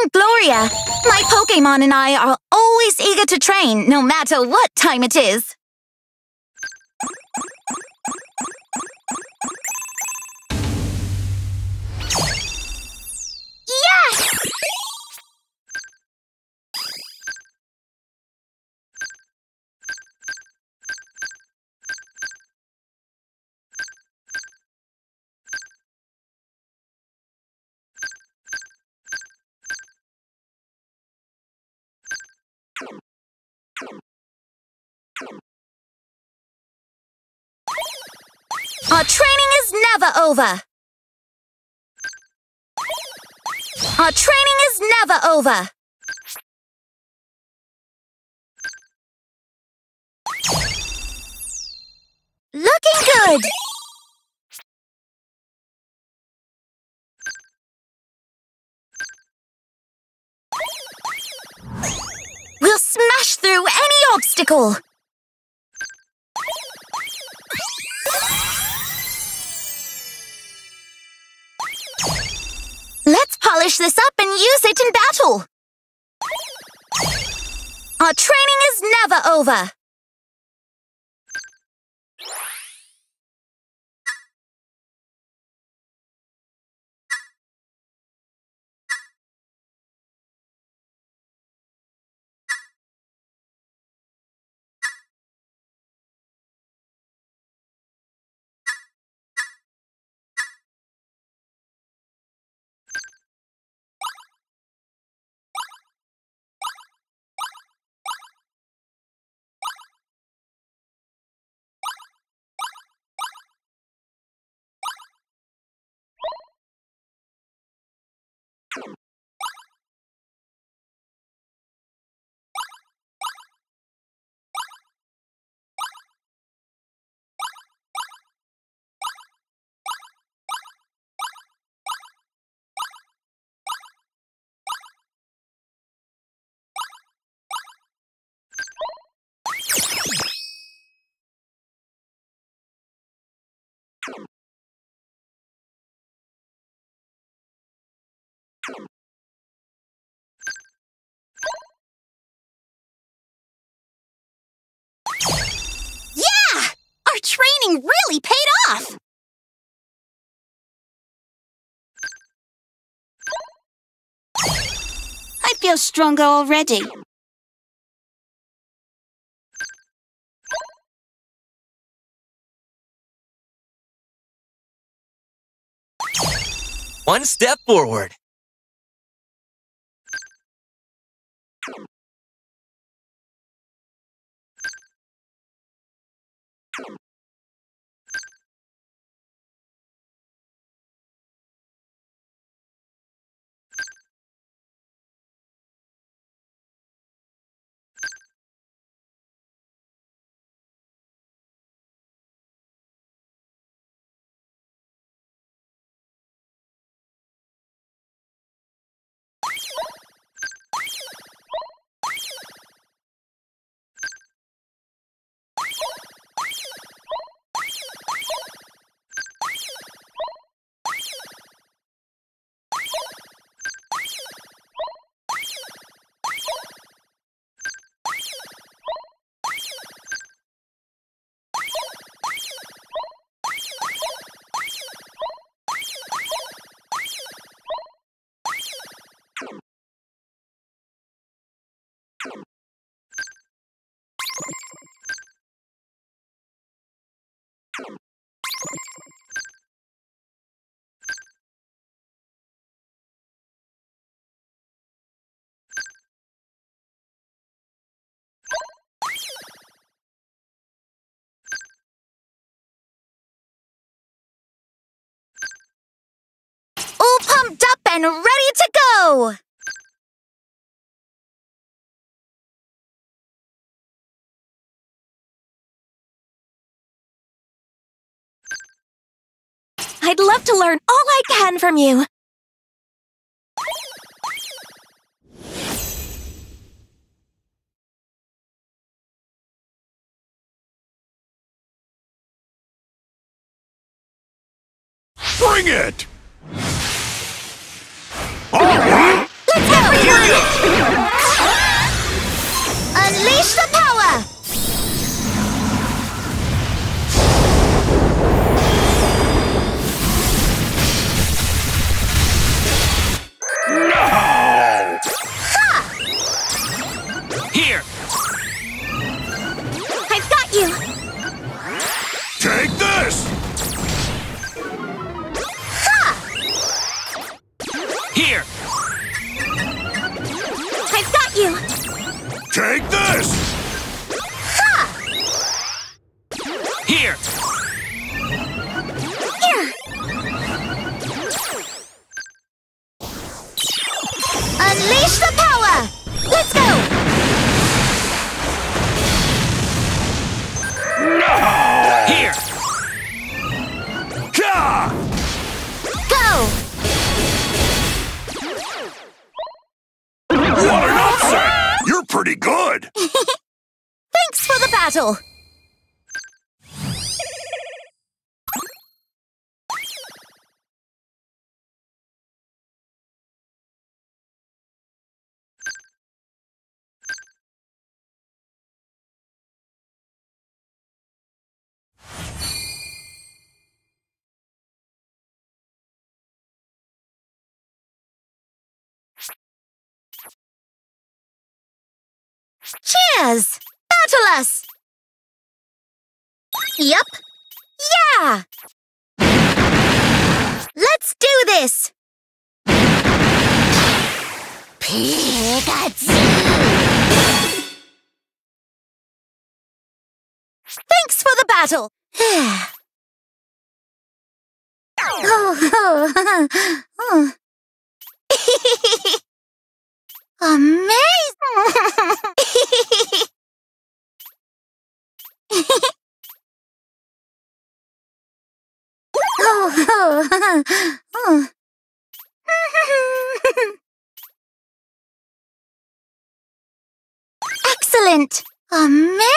I'm Gloria. My Pokémon and I are always eager to train, no matter what time it is. Yes! Our training is never over. Our training is never over. Looking good. We'll smash through any obstacle. Let's polish this up and use it in battle. Our training is never over. Yeah! Our training really paid off! I feel stronger already. One step forward. All pumped up and ready to go! I'd love to learn all I can from you. Bring it! Let's go! Unleash the power! No! Ha! Here! I've got you! Take this! Ha! Here! I've got you! Take this! Ha! Here! Here! Unleash the power! Let's go! No! Here! Ka! Go! What an upset! You're pretty good! Thanks for the battle! Cheers! Battle us! Yup. Yeah! Let's do this! Pikachu! Thanks for the battle! Amazing! Excellent! Amazing!